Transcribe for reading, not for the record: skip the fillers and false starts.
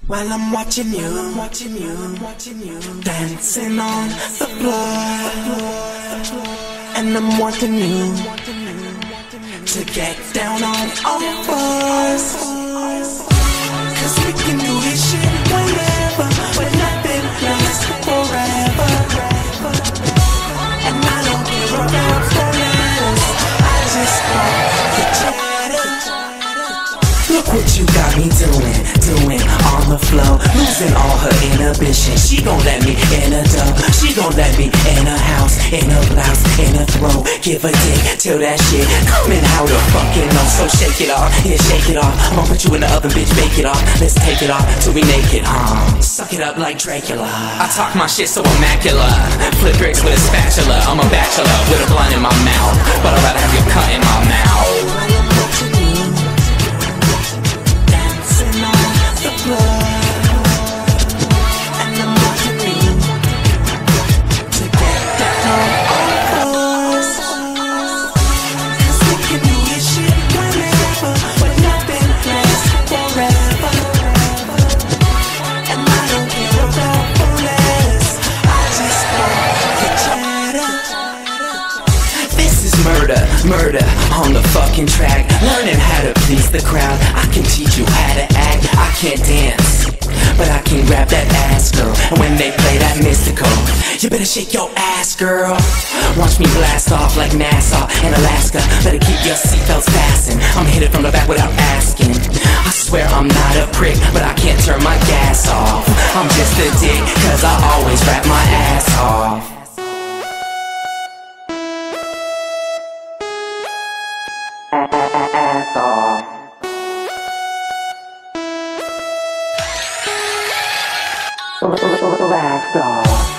While I'm watching you, dancing on the floor, and I'm wanting you to get down on all fours. 'Cause we can do this shit whenever, but nothing lasts forever. And I don't care about forever, I just want the chatter. Look what you got me doing on the floor, losing all her inhibition. She gon' let me in a dub, she gon' let me in a house, in a blouse, in a throw. Give a dick till that shit coming out of fucking know. So shake it off, yeah, shake it off. I'ma put you in the oven, bitch, bake it off. Let's take it off till we naked, suck it up like Dracula. I talk my shit so immaculate, flip bricks with a spatula. I'm a bachelor with a blunt in my mouth, but I'd rather have your cut in my mouth. Murder on the fucking track, learning how to please the crowd. I can teach you how to act. I can't dance, but I can grab that ass, girl. And when they play that mystical, you better shake your ass, girl. Watch me blast off like Nassau and Alaska. Better keep your seatbelts fastened. I'm hit it from the back without asking. I swear I'm not a prick, but I can't turn my gas off. I'm just a dick, 'cause I always rap my ass off. Ass off. Ass off.